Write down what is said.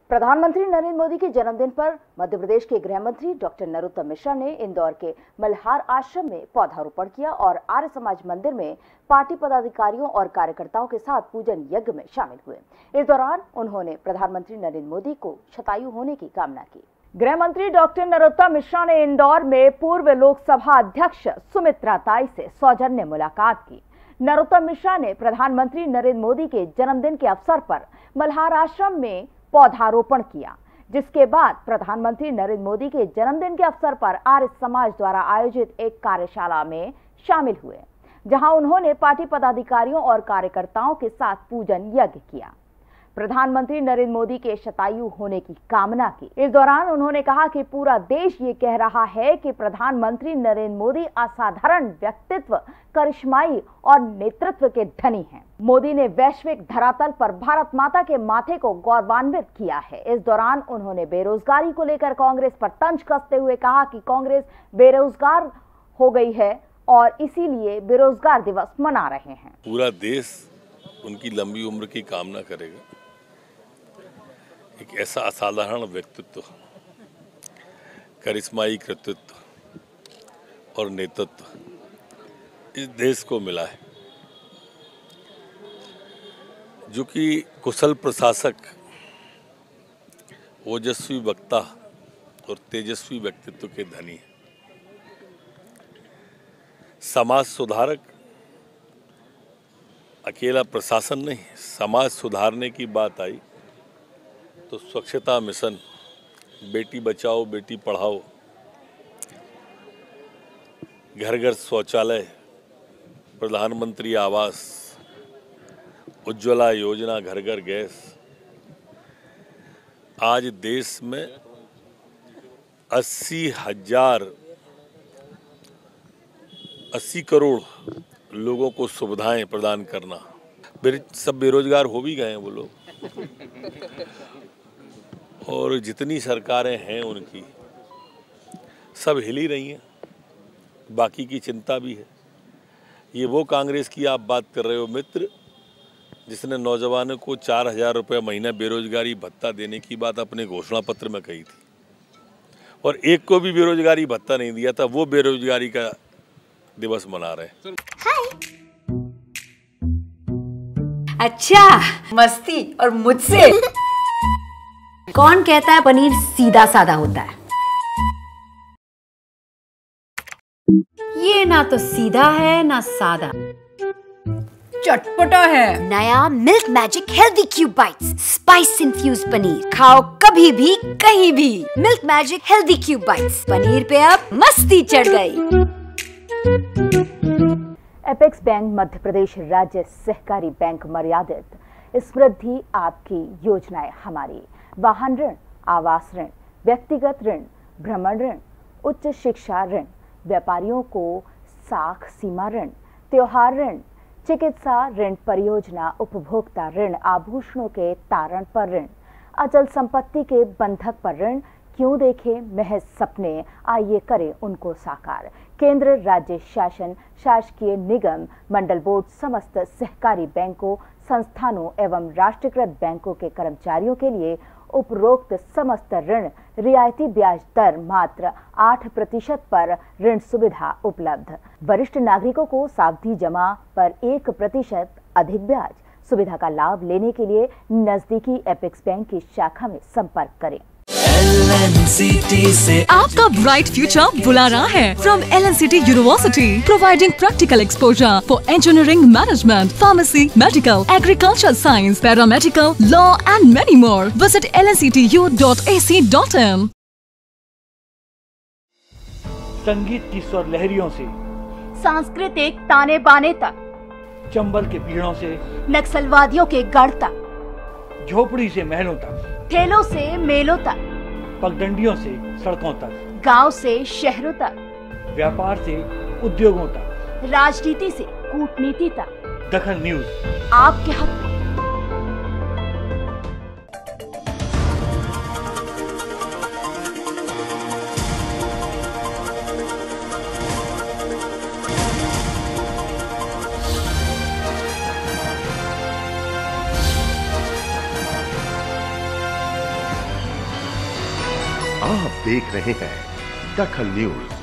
प्रधानमंत्री नरेंद्र मोदी के जन्मदिन पर मध्य प्रदेश के गृह मंत्री डॉक्टर नरोत्तम मिश्रा ने इंदौर के मल्हार आश्रम में पौधारोपण किया और आर्य समाज मंदिर में पार्टी पदाधिकारियों और कार्यकर्ताओं के साथ पूजन यज्ञ में शामिल हुए। इस दौरान उन्होंने प्रधानमंत्री नरेंद्र मोदी को शतायु होने की कामना की। गृह मंत्री डॉक्टर नरोत्तम मिश्रा ने इंदौर में पूर्व लोकसभा अध्यक्ष सुमित्रा ताई से सौजन्य मुलाकात की। नरोत्तम मिश्रा ने प्रधानमंत्री नरेंद्र मोदी के जन्मदिन के अवसर पर मल्हार आश्रम में पौधारोपण किया, जिसके बाद प्रधानमंत्री नरेंद्र मोदी के जन्मदिन के अवसर पर आर्य समाज द्वारा आयोजित एक कार्यशाला में शामिल हुए, जहां उन्होंने पार्टी पदाधिकारियों और कार्यकर्ताओं के साथ पूजन यज्ञ किया। प्रधानमंत्री नरेंद्र मोदी के शतायु होने की कामना की। इस दौरान उन्होंने कहा कि पूरा देश ये कह रहा है कि प्रधानमंत्री नरेंद्र मोदी असाधारण व्यक्तित्व, करिश्माई और नेतृत्व के धनी हैं। मोदी ने वैश्विक धरातल पर भारत माता के माथे को गौरवान्वित किया है। इस दौरान उन्होंने बेरोजगारी को लेकर कांग्रेस पर तंज कसते हुए कहा कि कांग्रेस बेरोजगार हो गई है और इसीलिए बेरोजगार दिवस मना रहे हैं। पूरा देश उनकी लंबी उम्र की कामना करेगा। एक ऐसा असाधारण व्यक्तित्व, करिश्माई कृतित्व और नेतृत्व इस देश को मिला है, जो कि कुशल प्रशासक, ओजस्वी वक्ता और तेजस्वी व्यक्तित्व के धनी है। समाज सुधारक, अकेला प्रशासन नहीं, समाज सुधारने की बात आई तो स्वच्छता मिशन, बेटी बचाओ बेटी पढ़ाओ, घर घर शौचालय, प्रधानमंत्री आवास, उज्ज्वला योजना, घर घर गैस। आज देश में 80 करोड़ लोगों को सुविधाएं प्रदान करना। सब बेरोजगार हो भी गए हैं वो लोग, और जितनी सरकारें हैं उनकी सब हिल ही रही हैं, बाकी की चिंता भी है। ये वो कांग्रेस की आप बात कर रहे हो मित्र, जिसने नौजवानों को 4,000 रुपये महीना बेरोजगारी भत्ता देने की बात अपने घोषणा पत्र में कही थी, और एक को भी बेरोजगारी भत्ता नहीं दिया था। वो बेरोजगारी का दिवस मना रहे हैं। अच्छा, मस्ती और मुझसे कौन कहता है पनीर सीधा साधा होता है? ये ना तो सीधा है ना सादा, चटपटा है। नया milk magic healthy cube bites, spice infuse paneer. खाओ कभी भी कहीं भी। Milk magic healthy cube bites, paneer पे अब मस्ती चढ़ गई। एपेक्स बैंक मध्य प्रदेश राज्य सहकारी बैंक मर्यादित, समृद्धि आपकी, योजनाएं हमारी। वाहन ऋण, आवास ऋण, व्यक्तिगत ऋण, भ्रमण ऋण, उच्च शिक्षा ऋण, व्यापारियों को साख सीमा ऋण, त्योहार ऋण, चिकित्सा ऋण, परियोजना उपभोक्ता ऋण, आभूषणों के तारण पर ऋण, अचल संपत्ति के बंधक पर ऋण। क्यों देखें महज सपने, आइए करें उनको साकार। केंद्र, राज्य शासन, शासकीय निगम, मंडल बोर्ड, समस्त सहकारी बैंकों, संस्थानों एवं राष्ट्रीयकृत बैंकों के कर्मचारियों के लिए उपरोक्त समस्त ऋण रियायती ब्याज दर मात्र 8% पर ऋण सुविधा उपलब्ध। वरिष्ठ नागरिकों को सावधि जमा पर 1% अधिक ब्याज। सुविधा का लाभ लेने के लिए नजदीकी एपेक्स बैंक की शाखा में संपर्क करें। LNCT से आपका ब्राइट फ्यूचर बुला रहा है। From LNCT University, providing practical exposure for engineering, management, pharmacy, medical, agriculture science, paramedical, law and many more. Visit lnctu.ac.in। संगीत की स्वर लहरियों से सांस्कृतिक ताने बाने तक, चंबल के पीड़ों से नक्सलवादियों के गढ़ तक, झोपड़ी से महलों तक, ठेलों से मेलों तक, पगडंडियों से सड़कों तक, गांव से शहरों तक, व्यापार से उद्योगों तक, राजनीति से कूटनीति तक, दखल न्यूज आपके हक में। आप देख रहे हैं दखल न्यूज।